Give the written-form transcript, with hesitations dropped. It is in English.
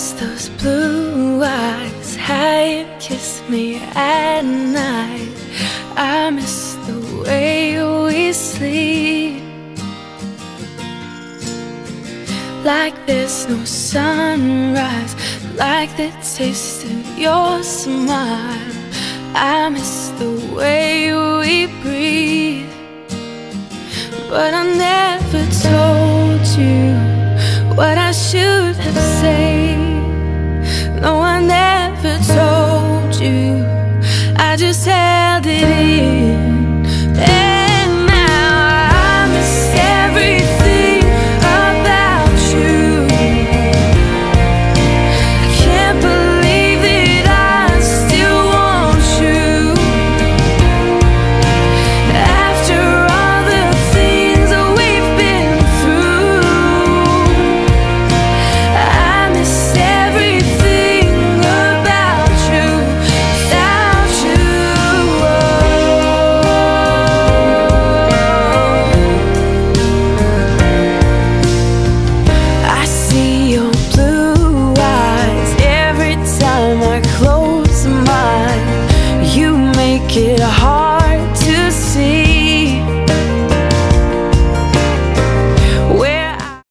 miss those blue eyes, how you kissed me at night. I miss the way we sleep, like there's no sunrise, like the taste of your smile. I miss the way we breathe, but I never told you what I should have said.